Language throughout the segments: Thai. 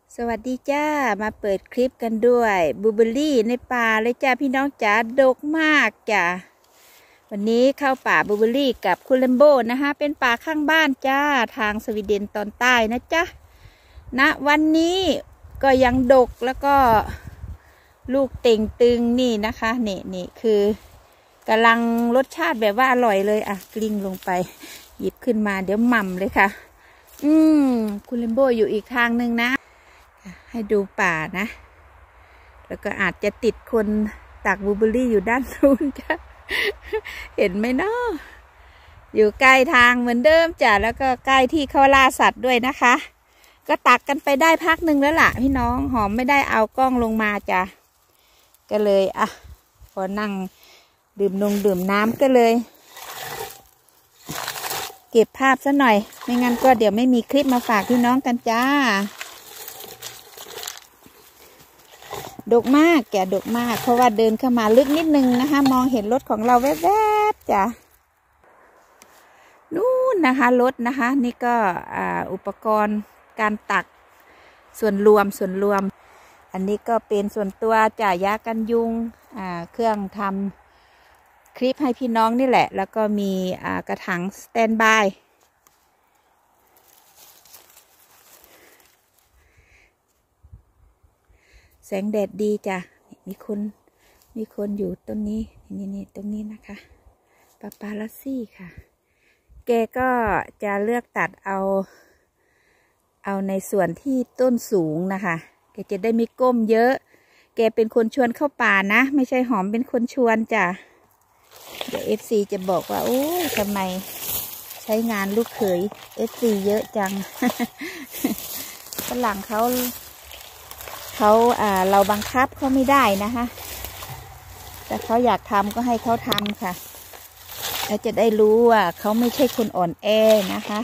สวัสดีจ้ามาเปิดคลิปกันด้วยบลูเบอร์รี่ในป่าเลยจ้าพี่น้องจ๋าดกมากจ้าวันนี้เข้าป่าบลูเบอร์รี่กับคุณเลมโบนะคะเป็นป่าข้างบ้านจ้าทางสวีเดนตอนใต้นะจ๊ะณวันนี้ก็ยังดกแล้วก็ลูกเต่งตึงนี่นะคะนี่คือกำลังรสชาติแบบว่าอร่อยเลยอ่ะกลิ้งลงไปหยิบขึ้นมาเดี๋ยวหม่ำเลยค่ะคุณเลมโบอยู่อีกทางหนึ่งนะให้ดูป่านะแล้วก็อาจจะติดคนตักบลูเบอร์รี่อยู่ด้านนู้นจ้ะเห็นไหมเนาะอยู่ใกล้ทางเหมือนเดิมจ้ะแล้วก็ใกล้ที่เขาล่าสัตว์ด้วยนะคะก็ตักกันไปได้พักหนึ่งแล้วล่ะพี่น้องหอมไม่ได้เอากล้องลงมาจ้ะก็เลยพอนั่งดื่มน้ำก็เลยเก็บภาพซะหน่อยไม่งั้นก็เดี๋ยวไม่มีคลิปมาฝากพี่น้องกันจ้าดกมากแกดกมากเพราะว่าเดินเข้ามาลึกนิดนึงนะคะมองเห็นรถของเราแวบๆจ้ะนู่นนะคะรถนะคะนี่ก็อุปกรณ์การตักส่วนรวมอันนี้ก็เป็นส่วนตัวจ่ายากันยุงเครื่องทำคลิปให้พี่น้องนี่แหละแล้วก็มีกระถางสแตนบายแสงแดดดีจ้ะมีคนอยู่ต้นนี้นี่ตรงนี้นะคะปาปาลัสซี่ค่ะแกก็จะเลือกตัดเอาในส่วนที่ต้นสูงนะคะแกจะได้ไม่ก้มเยอะแกเป็นคนชวนเข้าป่านะไม่ใช่หอมเป็นคนชวนจ้ะเดี๋ยว FC จะบอกว่าโอ้ยทำไมใช้งานลูกเขย FC เยอะจัง ฝรั่งเขาเราบังคับเขาไม่ได้นะคะแต่เขาอยากทำก็ให้เขาทำค่ะแล้วจะได้รู้ว่าเขาไม่ใช่คนอ่อนแอนะคะ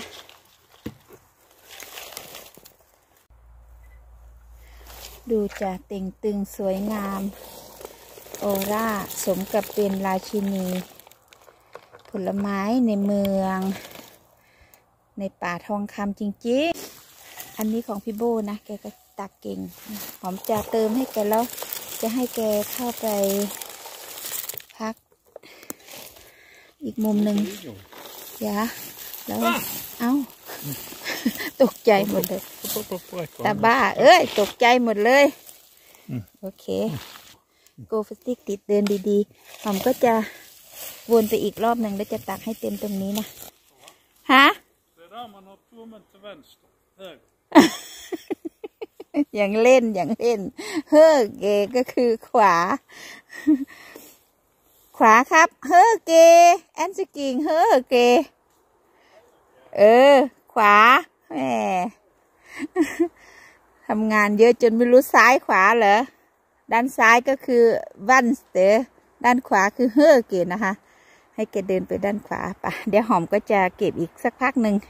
ดูจะเต่งตึงสวยงามออร่าสมกับเป็นราชินีผลไม้ในเมืองในป่าทองคำจริงๆอันนี้ของพี่โบนะแกก็ตักเก่งหอมจะเติมให้แกแล้วจะให้แกเข้าไปพักอีกมุมหนึ่งอย่าแล้วเอ้าตกใจหมดเลยตาบ้าเอ้ยตกใจหมดเลยโอเคโกฟสติกติดเดินดีๆหอมก็จะวนไปอีกรอบหนึ่งแล้วจะตักให้เต็มตรงนี้นะฮะอย่างเล่นเฮ้อเกก็คือขวาครับเฮ้อเกแอนสกิงเฮ้อเกขวาแหมทำงานเยอะจนไม่รู้ซ้ายขวาเหรอด้านซ้ายก็คือวันสเตอร์ด้านขวาคือเฮ้อเกนะคะให้แกเดินไปด้านขวาป่ะเดี๋ยวหอมก็จะเก็บอีกสักพักหนึ่ง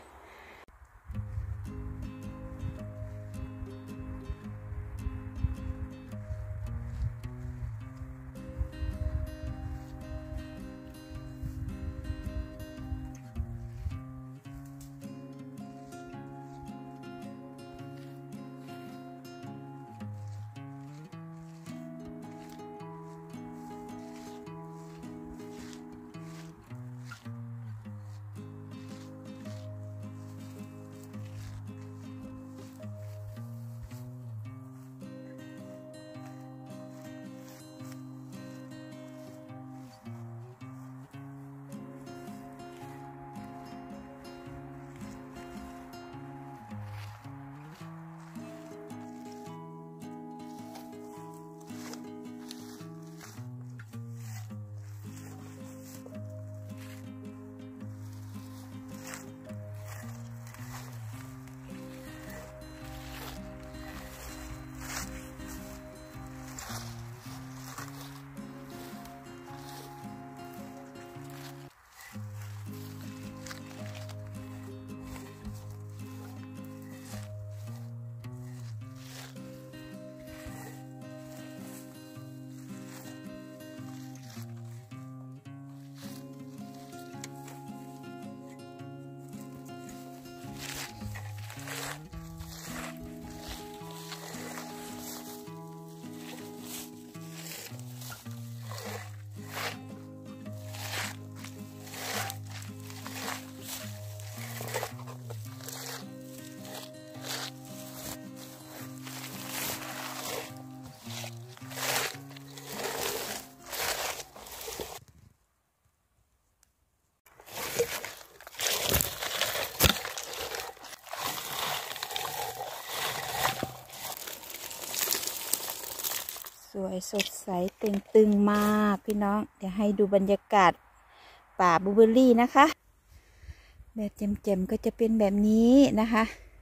วยสดใสเต่งตึงมากพี่น้องเดี๋ยวให้ดูบรรยากาศป่าบลูเบอร์รี่นะคะแบบแจ่มๆก็จะเป็นแบบนี้นะคะ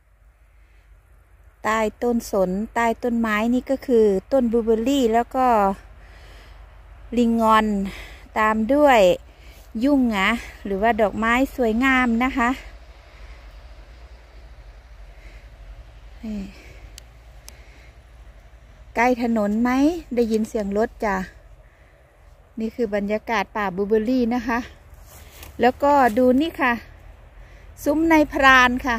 ใต้ต้นสนใต้ต้นไม้นี่ก็คือต้นบลูเบอร์รี่แล้วก็ลิงงอนตามด้วยยุ่งหงะหรือว่าดอกไม้สวยงามนะคะใกล้ถนนไหมได้ยินเสียงรถจ้ะนี่คือบรรยากาศป่าบลูเบอร์รี่นะคะแล้วก็ดูนี่ค่ะซุ้มในพรานค่ะ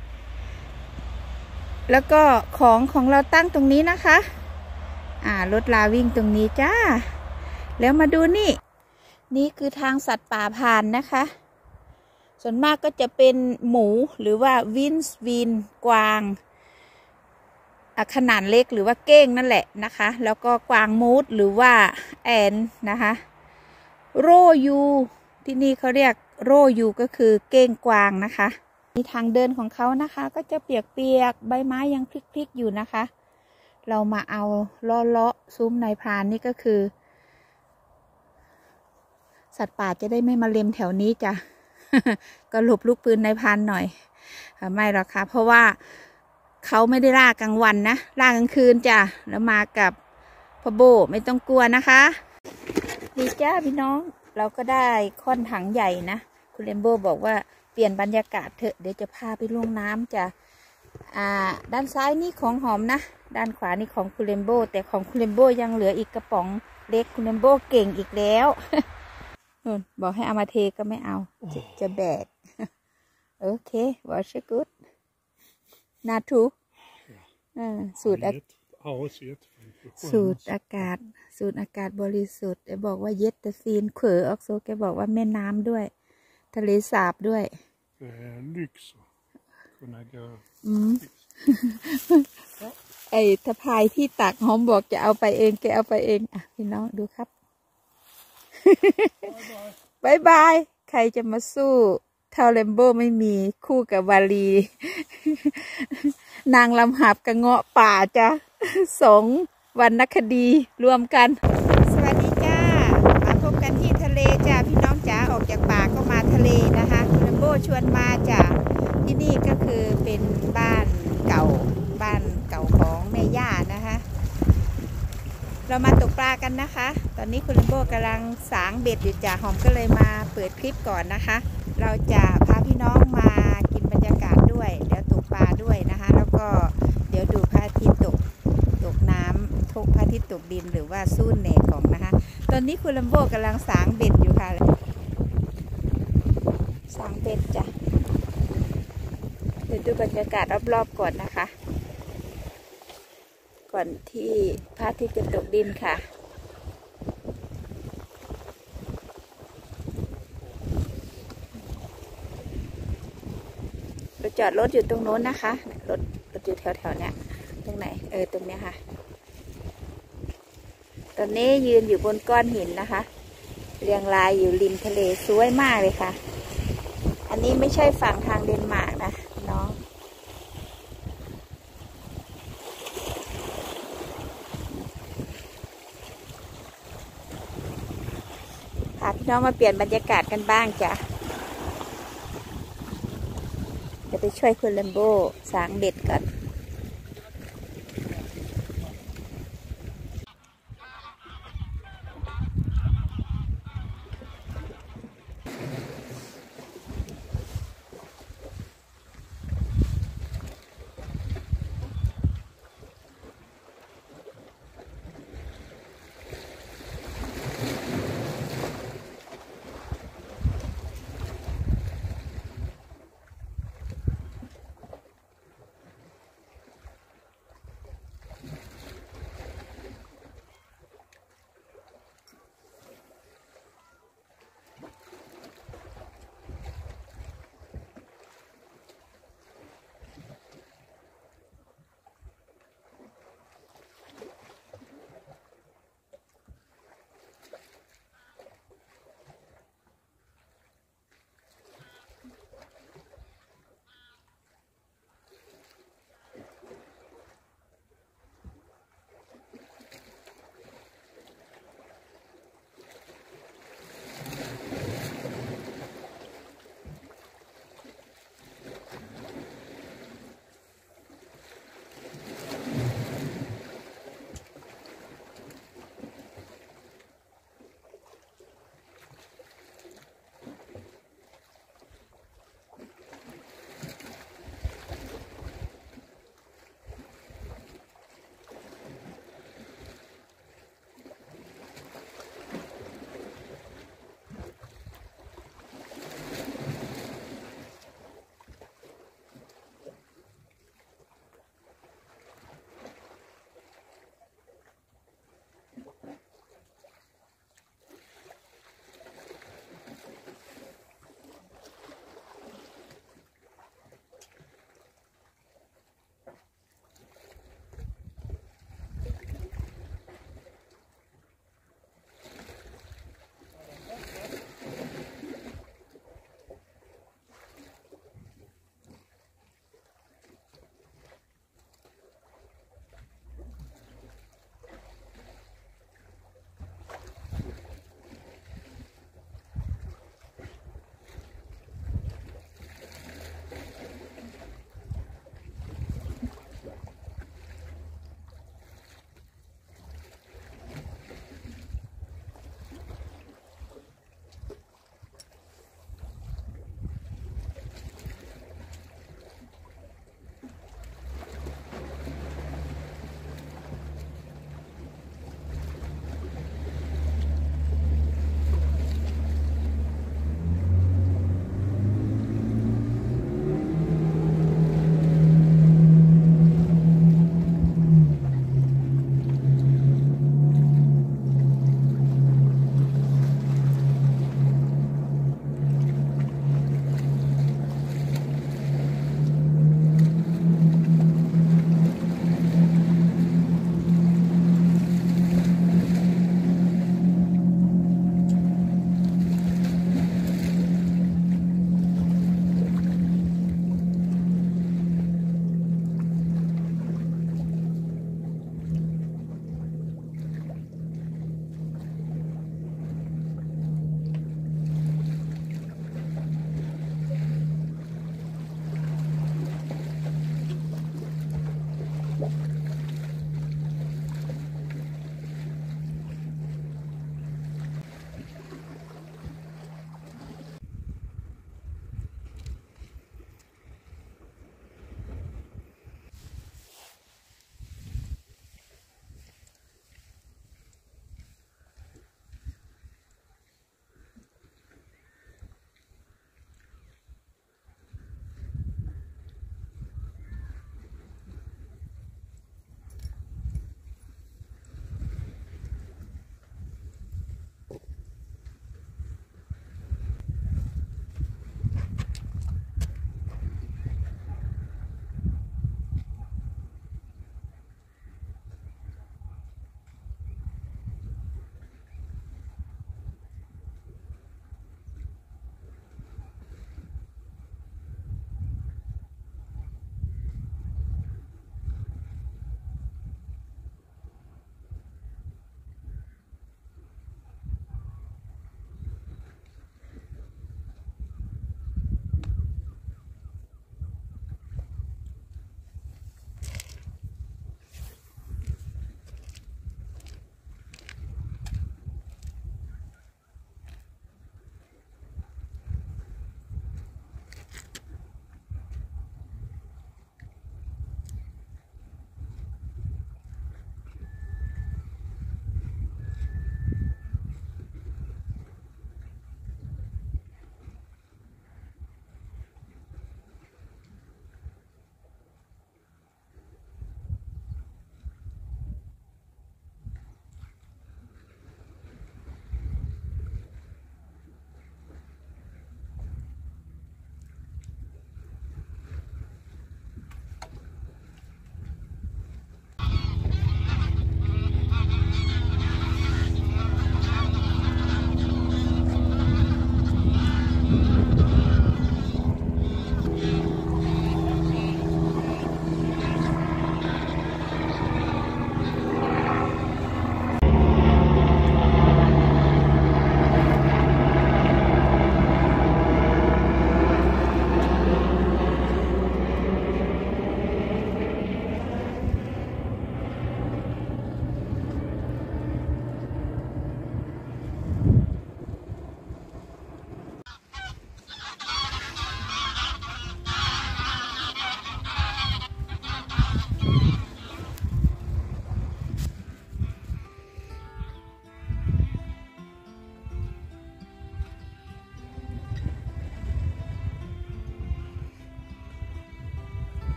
แล้วก็ของเราตั้งตรงนี้นะคะรถลาวิ่งตรงนี้จ้าแล้วมาดูนี่คือทางสัตว์ป่าผ่านนะคะส่วนมากก็จะเป็นหมูหรือว่าวินกวางขนาดเล็กหรือว่าเก้งนั่นแหละนะคะแล้วก็กวางมูดหรือว่าแอนนะคะโรยูที่นี่เขาเรียกโรยูก็คือเก้งกวางนะคะมีทางเดินของเขานะคะก็จะเปียกใบไม้ยังพลิกๆอยู่นะคะเรามาเอาเลาะซุ้มในพรานนี่ก็คือสัตว์ป่าจะได้ไม่มาเล็มแถวนี้จ้ะ ก็หลบลูกปืนในพรานหน่อยไม่หรอกค่ะเพราะว่าเขาไม่ได้ล่ากลางวันนะล่ากลางคืนจ้ะแล้วมากับพ่อโบไม่ต้องกลัวนะคะดีจ้าพี่น้องเราก็ได้ค่อนถังใหญ่นะคุณเลมโบบอกว่าเปลี่ยนบรรยากาศเถอะเดี๋ยวจะพาไปลงน้ำจ้ะด้านซ้ายนี่ของหอมนะด้านขวานี่ของคุณเลมโบแต่ของคุณเลมโบยังเหลืออีกกระป๋องเล็กคุณเลมโบเก่งอีกแล้วบอกให้เอามาเทก็ไม่เอาจะแบกโอเค wash it good นาทูสูตรอากาศบริสุทธิ์แกบอกว่าเย็ดแต่ซีนเขอออกโซแกบอกว่าแม่น้ำด้วยทะเลสาบด้วยไอ้ทพายที่ตักหอมบอกจะเอาไปเองแกเอาไปเองพี่น้องดูครับบายบายใครจะมาสู้เท่าเลมโบไม่มีคู่กับวาลีนางลำหับกับเงาะป่าจ้ะ2 วรรณคดีรวมกันสวัสดีจ้ามาพบกันที่ทะเลจ้าพี่น้องจ๋าออกจากป่าก็มาทะเลนะคะเลมโบชวนมาจ้ะที่นี่ก็คือเป็นบ้านเก่าของแม่ย่านะคะเรามาตกปลากันนะคะตอนนี้คุณเลมโบกำลังสางเบ็ดอยู่จ้ะหอมก็เลยมาเปิดคลิปก่อนนะคะเราจะพาพี่น้องมากินบรรยากาศด้วยเดี๋ยวตกปลาด้วยนะคะแล้วก็เดี๋ยวดูพระอาทิตย์ตกน้ำพระอาทิตย์ตกดินหรือว่าสู้เนตของนะคะตอนนี้คุณเลมโบกำลังสางเบ็ดอยู่ค่ะสางเบ็ดจ้ะเดี๋ยวดูบรรยากาศรอบๆก่อนนะคะก่อนที่พระอาทิตย์จะตกดินค่ะเราจอดรถอยู่ตรงโน้นนะคะรถอยู่แถวเนี้ยตรงไหนตรงเนี้ยค่ะตอนนี้ยืนอยู่บนก้อนหินนะคะเรียงรายอยู่ริมทะเลสวยมากเลยค่ะอันนี้ไม่ใช่ฝั่งทางเดนมาร์กนะน้องพาพี่น้องมาเปลี่ยนบรรยากาศกันบ้างจ้ะจะไปช่วยคุณเลมโบสางเบ็ดกัน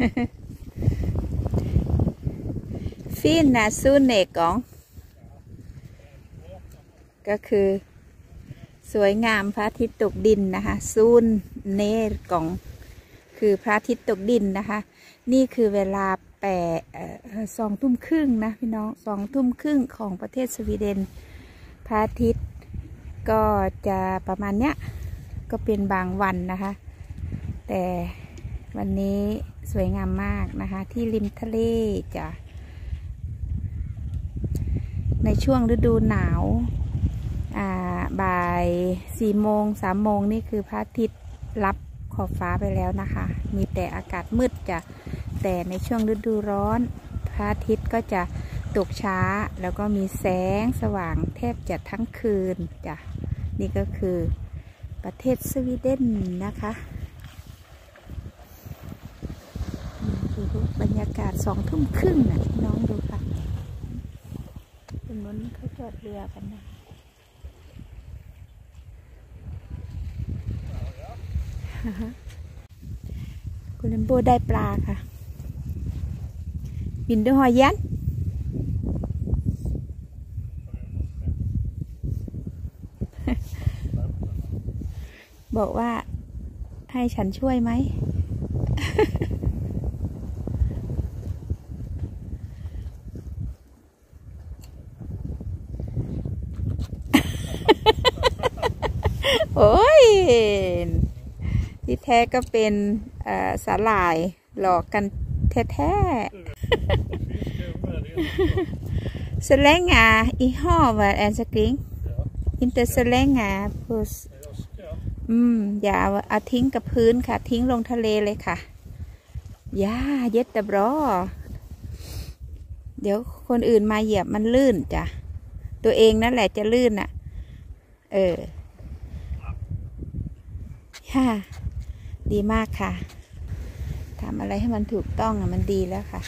ฟินนาซูเนกองก็คือสวยงามพระอาทิตย์ตกดินนะคะซูนเนกองคือพระอาทิตย์ตกดินนะคะนี่คือเวลา2 ทุ่มครึ่งนะพี่น้อง2 ทุ่มครึ่งของประเทศสวีเดนพระอาทิตย์ก็จะประมาณเนี้ยก็เป็นบางวันนะคะแต่วันนี้สวยงามมากนะคะที่ริมทะเลจ้ะในช่วงฤดูหนาวบ่าย4 โมง 3 โมงนี่คือพระอาทิตย์รับขอบฟ้าไปแล้วนะคะมีแต่อากาศมืดจ้ะแต่ในช่วงฤดูร้อนพระอาทิตย์ก็จะตกช้าแล้วก็มีแสงสว่างแทบจะทั้งคืนจ้ะนี่ก็คือประเทศสวีเดนนะคะดูบรรยากาศ2 ทุ่มครึ่งนะน้องดูค่ะตรงนั้นเขาจอดเรือกันนะคุณเลมโบได้ปลาค่ะบินด้วยหอยยันบอกว่าให้ฉันช่วยไหม โอ้ยที่แท้ก็เป็นสาหร่ายหลอกกันแท้ๆ så länge i havet är så kring inte så länge påอย่าเอาทิ้งกับพื้นค่ะทิ้งลงทะเลเลยค่ะย่าเย็ดตะบรอเดี๋ยวคนอื่นมาเหยียบมันลื่นจ้ะตัวเองนั่นแหละจะลื่นอ่ะค่ะดีมากค่ะทำอะไรให้มันถูกต้องอ่ะมันดีแล้วค่ะ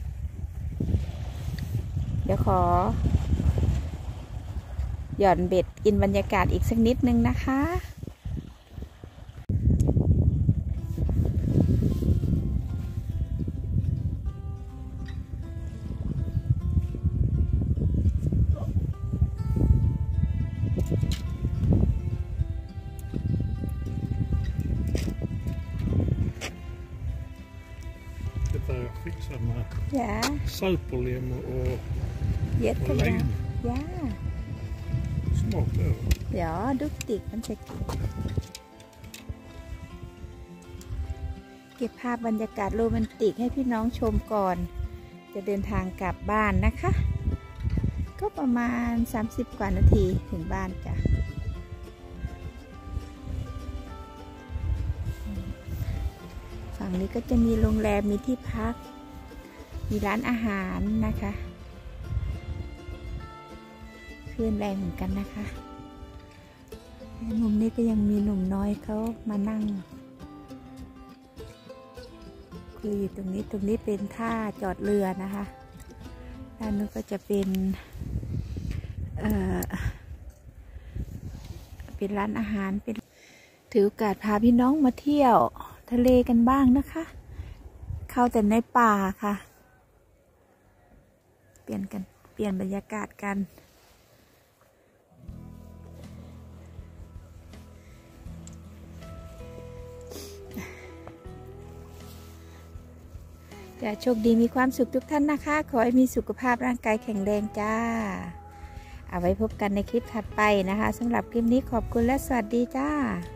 เดี๋ยวขอหย่อนเบ็ดกินบรรยากาศอีกสักนิดนึงนะคะ Fixar med ja saltoljem och jättebra lejon. ja Smart över. ja duktig kan säkertเก็บภาพบรรยากาศโรแมนติกให้พี่น้องชมก่อนจะเดินทางกลับบ้านนะคะก็ประมาณ30 กว่านาทีถึงบ้านจ้ะฝั่งนี้ก็จะมีโรงแรมมีที่พักมีร้านอาหารนะคะคลื่นแรงเหมือนกันนะคะมุมนี้ก็ยังมีหนุ่มน้อยเขามานั่งคุยอยู่ตรงนี้เป็นท่าจอดเรือนะคะด้านนู้นก็จะเป็นร้านอาหารเป็นถือโอกาสพาพี่น้องมาเที่ยวทะเลกันบ้างนะคะเข้าแต่ในป่าค่ะเปลี่ยนบรรยากาศกันจะโชคดีมีความสุขทุกท่านนะคะขอให้มีสุขภาพร่างกายแข็งแรงจ้าเอาไว้พบกันในคลิปถัดไปนะคะสำหรับคลิปนี้ขอบคุณและสวัสดีจ้า